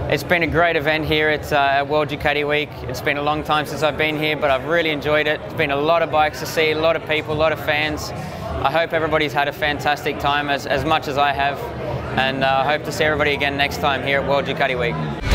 It's been a great event here. It's World Ducati Week. It's been a long time since I've been here, but I've really enjoyed it. It's been a lot of bikes to see, a lot of people, a lot of fans. I hope everybody's had a fantastic time as much as I have, and I hope to see everybody again next time here at World Ducati Week.